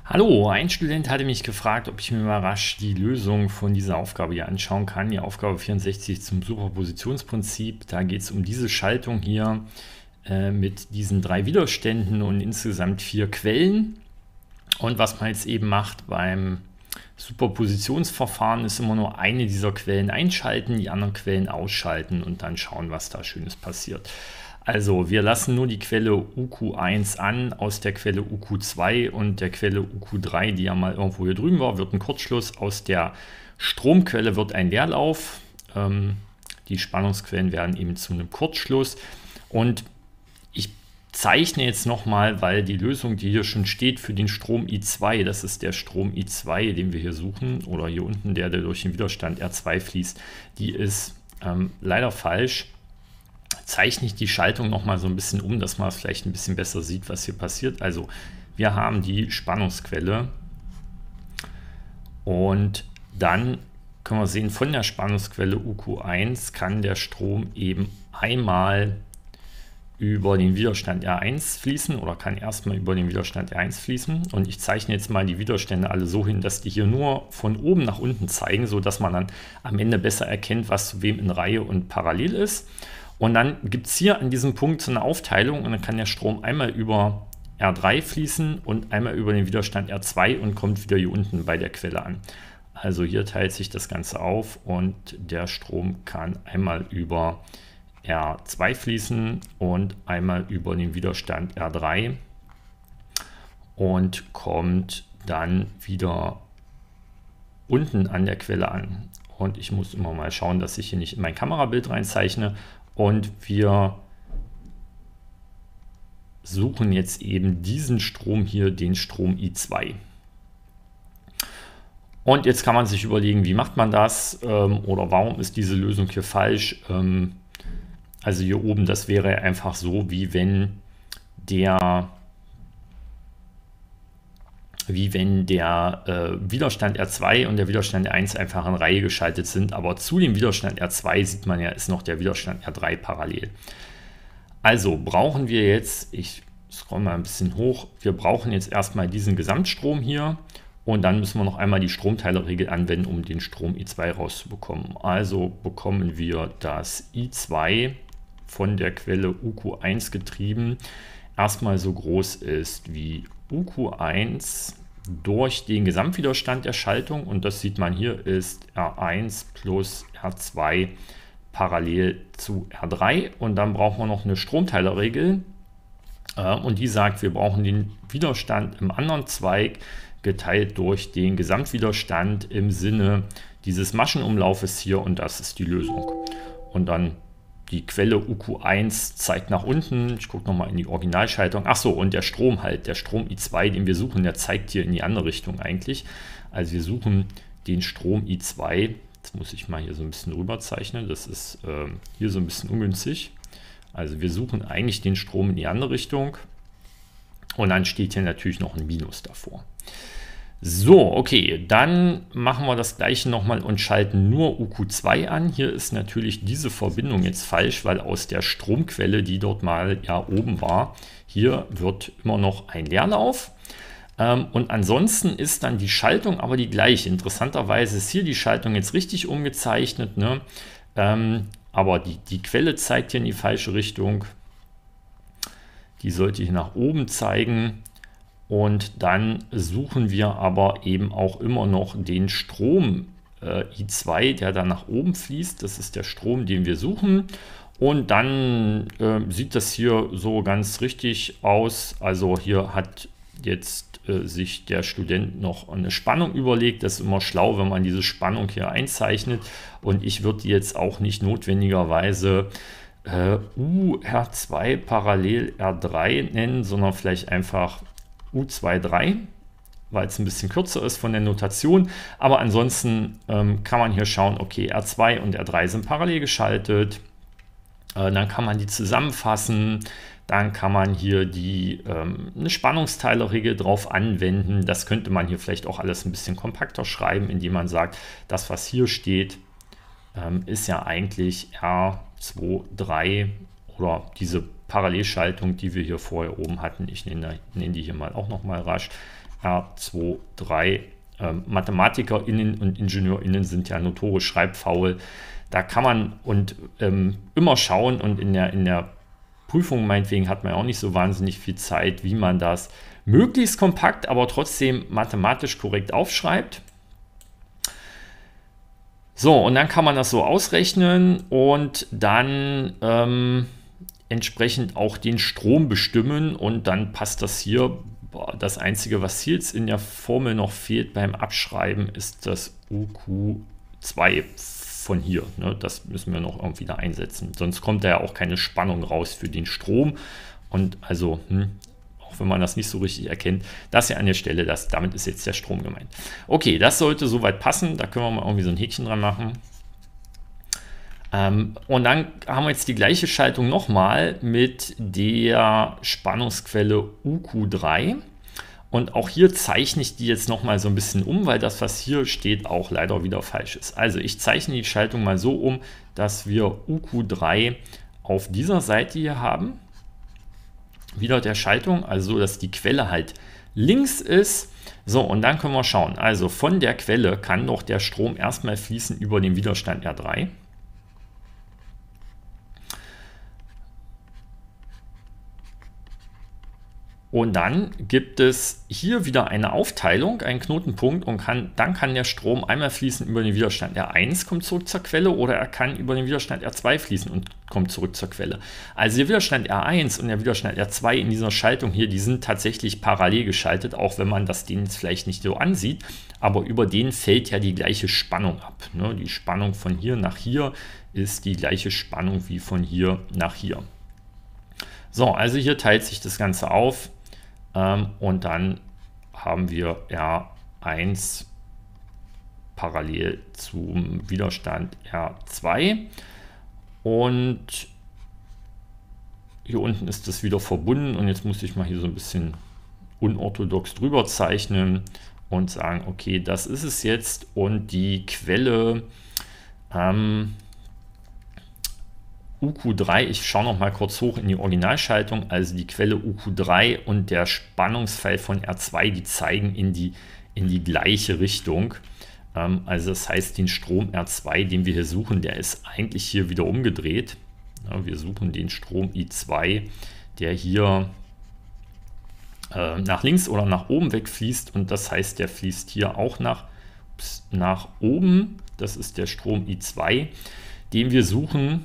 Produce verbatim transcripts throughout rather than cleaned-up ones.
Hallo, ein Student hatte mich gefragt, ob ich mir mal rasch die Lösung von dieser Aufgabe hier anschauen kann. Die Aufgabe vierundsechzig zum Superpositionsprinzip. Da geht es um diese Schaltung hier äh, mit diesen drei Widerständen und insgesamt vier Quellen. Und was man jetzt eben macht beim Superpositionsverfahren ist immer nur eine dieser Quellen einschalten, die anderen Quellen ausschalten und dann schauen, was da Schönes passiert. Also wir lassen nur die Quelle U Q eins an, aus der Quelle U Q zwei und der Quelle U Q drei, die ja mal irgendwo hier drüben war, wird ein Kurzschluss. Aus der Stromquelle wird ein Leerlauf. Ähm, die Spannungsquellen werden eben zu einem Kurzschluss. Und ich zeichne jetzt nochmal, weil die Lösung, die hier schon steht für den Strom I zwei, das ist der Strom I zwei, den wir hier suchen, oder hier unten der, der durch den Widerstand R zwei fließt, die ist ähm, leider falsch. Zeichne ich die Schaltung noch mal so ein bisschen um, dass man vielleicht ein bisschen besser sieht, was hier passiert. Also wir haben die Spannungsquelle und dann können wir sehen, von der Spannungsquelle U Q eins kann der Strom eben einmal über den Widerstand R eins fließen oder kann erstmal über den Widerstand R eins fließen. Und ich zeichne jetzt mal die Widerstände alle so hin, dass die hier nur von oben nach unten zeigen, sodass man dann am Ende besser erkennt, was zu wem in Reihe und parallel ist. Und dann gibt es hier an diesem Punkt so eine Aufteilung und dann kann der Strom einmal über R drei fließen und einmal über den Widerstand R zwei und kommt wieder hier unten bei der Quelle an. Also hier teilt sich das Ganze auf und der Strom kann einmal über R zwei fließen und einmal über den Widerstand R drei und kommt dann wieder unten an der Quelle an. Und ich muss immer mal schauen, dass ich hier nicht in mein Kamerabild reinzeichne. Und wir suchen jetzt eben diesen Strom hier, den Strom I zwei. Und jetzt kann man sich überlegen, wie macht man das ähm, oder warum ist diese Lösung hier falsch. Ähm, also hier oben, das wäre einfach so, wie wenn der, wie wenn der äh, Widerstand R zwei und der Widerstand R eins einfach in Reihe geschaltet sind, aber zu dem Widerstand R zwei sieht man ja, ist noch der Widerstand R drei parallel. Also brauchen wir jetzt, ich scroll mal ein bisschen hoch, wir brauchen jetzt erstmal diesen Gesamtstrom hier und dann müssen wir noch einmal die Stromteilerregel anwenden, um den Strom I zwei rauszubekommen. Also bekommen wir das I zwei von der Quelle U Q eins getrieben erstmal so groß ist wie U Q eins durch den Gesamtwiderstand der Schaltung, und das sieht man hier, ist R eins plus R zwei parallel zu R drei, und dann brauchen wir noch eine Stromteilerregel äh, und die sagt, wir brauchen den Widerstand im anderen Zweig geteilt durch den Gesamtwiderstand im Sinne dieses Maschenumlaufes hier, und das ist die Lösung. Und dann die Quelle U Q eins zeigt nach unten. Ich gucke nochmal in die Originalschaltung. Achso, und der Strom halt, der Strom I zwei, den wir suchen, der zeigt hier in die andere Richtung eigentlich. Also wir suchen den Strom I zwei. Jetzt muss ich mal hier so ein bisschen rüber zeichnen. Das ist äh, hier so ein bisschen ungünstig. Also wir suchen eigentlich den Strom in die andere Richtung. Und dann steht hier natürlich noch ein Minus davor. So, okay, dann machen wir das gleiche nochmal und schalten nur U Q zwei an. Hier ist natürlich diese Verbindung jetzt falsch, weil aus der Stromquelle, die dort mal ja oben war, hier wird immer noch ein Leerlauf. Ähm, und ansonsten ist dann die Schaltung aber die gleiche. Interessanterweise ist hier die Schaltung jetzt richtig umgezeichnet, ne? Ähm, aber die, die Quelle zeigt hier in die falsche Richtung. Die sollte hier nach oben zeigen. Und dann suchen wir aber eben auch immer noch den Strom äh, I zwei, der dann nach oben fließt. Das ist der Strom, den wir suchen. Und dann äh, sieht das hier so ganz richtig aus. Also hier hat jetzt äh, sich der Student noch eine Spannung überlegt. Das ist immer schlau, wenn man diese Spannung hier einzeichnet. Und ich würde die jetzt auch nicht notwendigerweise äh, U R zwei parallel R drei nennen, sondern vielleicht einfach U zwei Punkt drei, weil es ein bisschen kürzer ist von der Notation. Aber ansonsten ähm, kann man hier schauen, okay, R zwei und R drei sind parallel geschaltet. Äh, dann kann man die zusammenfassen. Dann kann man hier die, ähm, eine Spannungsteilerregel drauf anwenden. Das könnte man hier vielleicht auch alles ein bisschen kompakter schreiben, indem man sagt, das, was hier steht, ähm, ist ja eigentlich R zwei Punkt drei oder diese Parallelschaltung, die wir hier vorher oben hatten. Ich nenne, nenne die hier mal auch noch mal rasch. R zwei, drei. Ähm, MathematikerInnen und IngenieurInnen sind ja notorisch schreibfaul. Da kann man und ähm, immer schauen und in der, in der Prüfung meinetwegen hat man auch nicht so wahnsinnig viel Zeit, wie man das möglichst kompakt, aber trotzdem mathematisch korrekt aufschreibt. So, und dann kann man das so ausrechnen und dann ähm, entsprechend auch den Strom bestimmen und dann passt das hier. Boah, das Einzige, was hier jetzt in der Formel noch fehlt beim Abschreiben, ist das U Q zwei von hier. Ne? Das müssen wir noch irgendwie da einsetzen. Sonst kommt da ja auch keine Spannung raus für den Strom. Und also, hm, auch wenn man das nicht so richtig erkennt, das hier an der Stelle, das, damit ist jetzt der Strom gemeint. Okay, das sollte soweit passen. Da können wir mal irgendwie so ein Häkchen dran machen. Ähm, und dann haben wir jetzt die gleiche Schaltung nochmal mit der Spannungsquelle U Q drei. Und auch hier zeichne ich die jetzt nochmal so ein bisschen um, weil das, was hier steht, auch leider wieder falsch ist. Also ich zeichne die Schaltung mal so um, dass wir U Q drei auf dieser Seite hier haben. Wieder der Schaltung, also so, dass die Quelle halt links ist. So, und dann können wir schauen. Also von der Quelle kann doch der Strom erstmal fließen über den Widerstand R drei. Und dann gibt es hier wieder eine Aufteilung, einen Knotenpunkt und kann, dann kann der Strom einmal fließen über den Widerstand R eins, kommt zurück zur Quelle, oder er kann über den Widerstand R zwei fließen und kommt zurück zur Quelle. Also der Widerstand R eins und der Widerstand R zwei in dieser Schaltung hier, die sind tatsächlich parallel geschaltet, auch wenn man das denen jetzt vielleicht nicht so ansieht, aber über den fällt ja die gleiche Spannung ab. Ne? Die Spannung von hier nach hier ist die gleiche Spannung wie von hier nach hier. So, also hier teilt sich das Ganze auf. Und dann haben wir R eins parallel zum Widerstand R zwei. Und hier unten ist das wieder verbunden. Und jetzt muss ich mal hier so ein bisschen unorthodox drüber zeichnen und sagen, okay, das ist es jetzt. Und die Quelle ähm, U Q drei, ich schaue noch mal kurz hoch in die Originalschaltung, also die Quelle U Q drei und der Spannungspfeil von R zwei, die zeigen in die, in die gleiche Richtung. Ähm, also das heißt, den Strom R zwei, den wir hier suchen, der ist eigentlich hier wieder umgedreht. Ja, wir suchen den Strom I zwei, der hier äh, nach links oder nach oben wegfließt, und das heißt, der fließt hier auch nach, nach oben. Das ist der Strom I zwei, den wir suchen.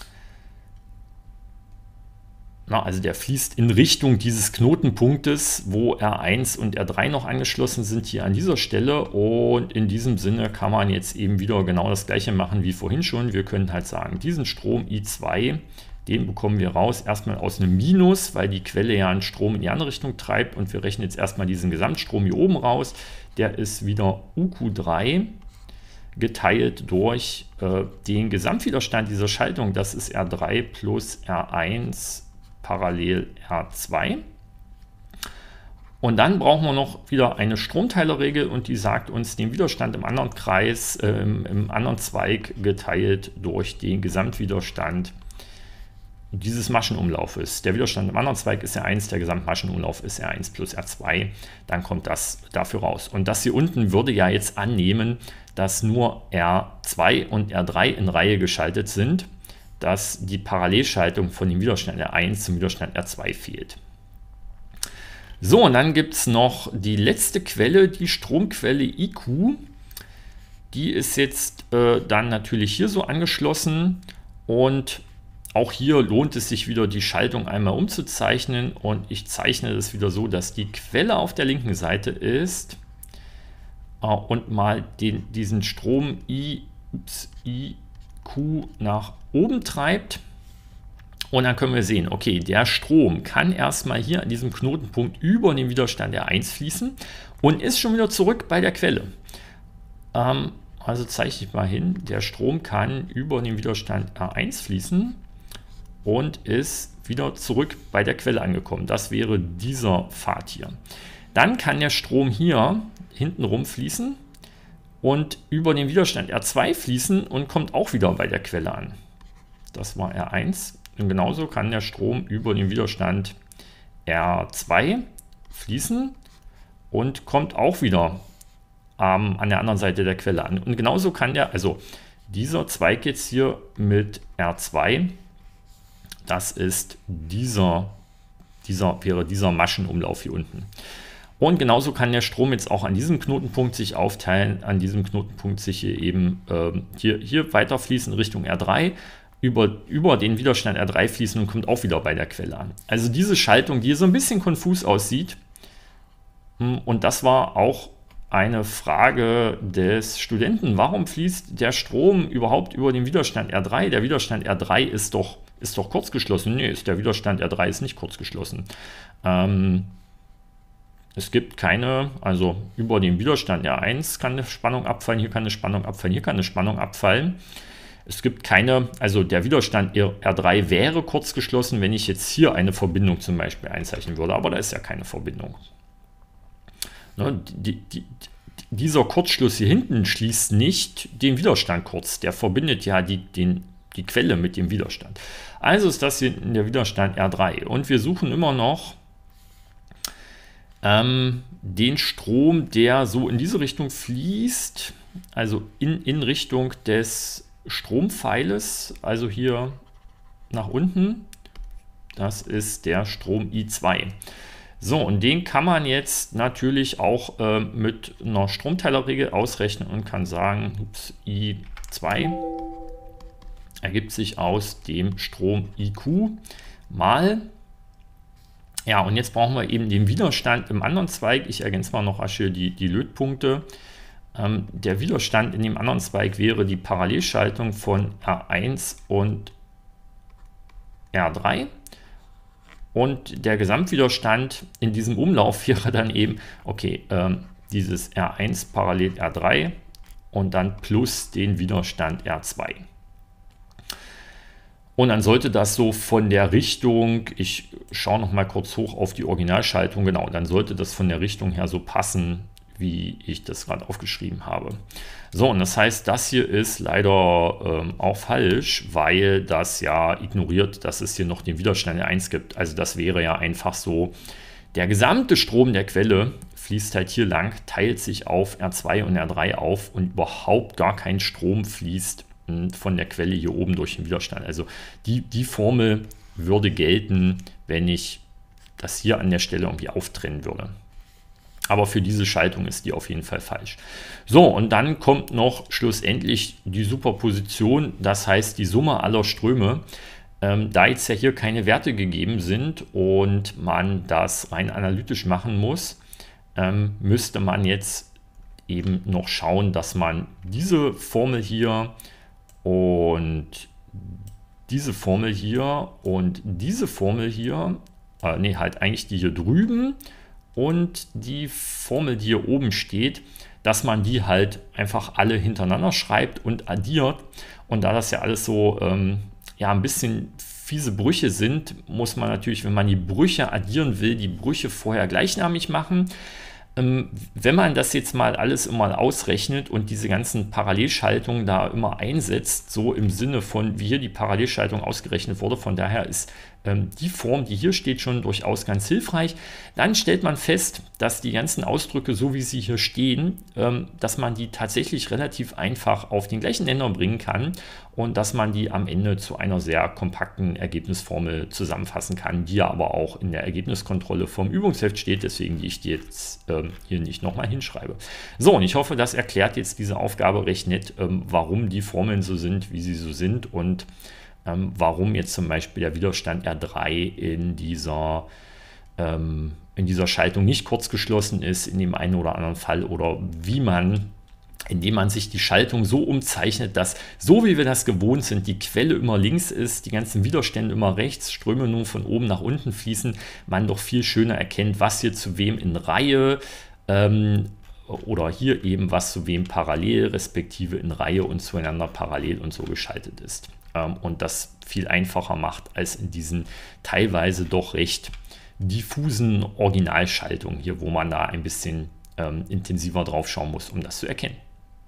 Na, also der fließt in Richtung dieses Knotenpunktes, wo R eins und R drei noch angeschlossen sind, hier an dieser Stelle. Und in diesem Sinne kann man jetzt eben wieder genau das gleiche machen wie vorhin schon. Wir können halt sagen, diesen Strom I zwei, den bekommen wir raus erstmal aus einem Minus, weil die Quelle ja einen Strom in die andere Richtung treibt. Und wir rechnen jetzt erstmal diesen Gesamtstrom hier oben raus. Der ist wieder U Q drei geteilt durch äh, den Gesamtwiderstand dieser Schaltung. Das ist R drei plus R eins parallel R zwei. Und dann brauchen wir noch wieder eine Stromteilerregel, und die sagt uns den Widerstand im anderen Kreis, äh, im anderen Zweig geteilt durch den Gesamtwiderstand dieses Maschenumlaufes. Der Widerstand im anderen Zweig ist R eins, der Gesamtmaschenumlauf ist R eins plus R zwei. Dann kommt das dafür raus. Und das hier unten würde ja jetzt annehmen, dass nur R zwei und R drei in Reihe geschaltet sind, dass die Parallelschaltung von dem Widerstand R eins zum Widerstand R zwei fehlt. So, und dann gibt es noch die letzte Quelle, die Stromquelle I Q. Die ist jetzt äh, dann natürlich hier so angeschlossen, und auch hier lohnt es sich wieder, die Schaltung einmal umzuzeichnen, und ich zeichne das wieder so, dass die Quelle auf der linken Seite ist äh, und mal den, diesen Strom I, ups, I Q nach oben treibt, und dann können wir sehen, okay, der Strom kann erstmal hier an diesem Knotenpunkt über den Widerstand R eins fließen und ist schon wieder zurück bei der Quelle. Ähm, also zeichne ich mal hin, der Strom kann über den Widerstand R eins fließen und ist wieder zurück bei der Quelle angekommen. Das wäre dieser Pfad hier. Dann kann der Strom hier hinten rum fließen und über den Widerstand R zwei fließen und kommt auch wieder bei der Quelle an. Das war R eins. Und genauso kann der Strom über den Widerstand R zwei fließen und kommt auch wieder ähm, an der anderen Seite der Quelle an. Und genauso kann der, also dieser Zweig jetzt hier mit R zwei, das ist dieser, dieser, wäre dieser Maschenumlauf hier unten. Und genauso kann der Strom jetzt auch an diesem Knotenpunkt sich aufteilen, an diesem Knotenpunkt sich hier eben äh, hier, hier weiterfließen Richtung R drei, über, über den Widerstand R drei fließen und kommt auch wieder bei der Quelle an. Also diese Schaltung, die so ein bisschen konfus aussieht, und das war auch eine Frage des Studenten, warum fließt der Strom überhaupt über den Widerstand R drei? Der Widerstand R drei ist doch, ist doch kurzgeschlossen. Nee, ist der Widerstand R drei ist nicht kurzgeschlossen. Ähm, Es gibt keine, also über den Widerstand R eins kann eine Spannung abfallen, hier kann eine Spannung abfallen, hier kann eine Spannung abfallen. Es gibt keine, also der Widerstand R drei wäre kurzgeschlossen, wenn ich jetzt hier eine Verbindung zum Beispiel einzeichnen würde, aber da ist ja keine Verbindung. Ne, die, die, dieser Kurzschluss hier hinten schließt nicht den Widerstand kurz, der verbindet ja die, den, die Quelle mit dem Widerstand. Also ist das hier der Widerstand R drei und wir suchen immer noch Ähm, den Strom, der so in diese Richtung fließt, also in, in Richtung des Strompfeiles, also hier nach unten, das ist der Strom I zwei. So, und den kann man jetzt natürlich auch äh, mit einer Stromteilerregel ausrechnen und kann sagen, ups, I zwei ergibt sich aus dem Strom I Q mal. Ja, und jetzt brauchen wir eben den Widerstand im anderen Zweig. Ich ergänze mal noch hier die, die Lötpunkte. Ähm, der Widerstand in dem anderen Zweig wäre die Parallelschaltung von R eins und R drei. Und der Gesamtwiderstand in diesem Umlauf wäre dann eben, okay, ähm, dieses R eins parallel R drei und dann plus den Widerstand R zwei. Und dann sollte das so von der Richtung, ich schaue noch mal kurz hoch auf die Originalschaltung, genau, dann sollte das von der Richtung her so passen, wie ich das gerade aufgeschrieben habe. So, und das heißt, das hier ist leider ähm, auch falsch, weil das ja ignoriert, dass es hier noch den Widerstand R eins gibt. Also das wäre ja einfach so, der gesamte Strom der Quelle fließt halt hier lang, teilt sich auf R zwei und R drei auf und überhaupt gar kein Strom fließt von der Quelle hier oben durch den Widerstand. Also die, die Formel würde gelten, wenn ich das hier an der Stelle irgendwie auftrennen würde. Aber für diese Schaltung ist die auf jeden Fall falsch. So, und dann kommt noch schlussendlich die Superposition, das heißt die Summe aller Ströme. Ähm, da jetzt ja hier keine Werte gegeben sind und man das rein analytisch machen muss, ähm, müsste man jetzt eben noch schauen, dass man diese Formel hier und diese Formel hier und diese Formel hier, äh, nee, halt eigentlich die hier drüben und die Formel, die hier oben steht, dass man die halt einfach alle hintereinander schreibt und addiert. Und da das ja alles so ähm, ja, ein bisschen fiese Brüche sind, muss man natürlich, wenn man die Brüche addieren will, die Brüche vorher gleichnamig machen. Wenn man das jetzt mal alles immer ausrechnet und diese ganzen Parallelschaltungen da immer einsetzt, so im Sinne von, wie hier die Parallelschaltung ausgerechnet wurde, von daher ist ähm, die Form, die hier steht, schon durchaus ganz hilfreich, dann stellt man fest, dass die ganzen Ausdrücke, so wie sie hier stehen, ähm, dass man die tatsächlich relativ einfach auf den gleichen Nenner bringen kann und dass man die am Ende zu einer sehr kompakten Ergebnisformel zusammenfassen kann, die ja aber auch in der Ergebniskontrolle vom Übungsheft steht, deswegen die ich die jetzt ähm, hier nicht nochmal hinschreibe. So, und ich hoffe, das erklärt jetzt diese Aufgabe recht nett, ähm, warum die Formeln so sind, wie sie so sind und ähm, warum jetzt zum Beispiel der Widerstand R drei in dieser, ähm, in dieser Schaltung nicht kurzgeschlossen ist, in dem einen oder anderen Fall, oder wie man, indem man sich die Schaltung so umzeichnet, dass, so wie wir das gewohnt sind, die Quelle immer links ist, die ganzen Widerstände immer rechts, Ströme nun von oben nach unten fließen, man doch viel schöner erkennt, was hier zu wem in Reihe ähm, oder hier eben was zu wem parallel, respektive in Reihe und zueinander parallel und so geschaltet ist. Ähm, und das viel einfacher macht als in diesen teilweise doch recht diffusen Originalschaltungen hier, wo man da ein bisschen ähm, intensiver drauf schauen muss, um das zu erkennen.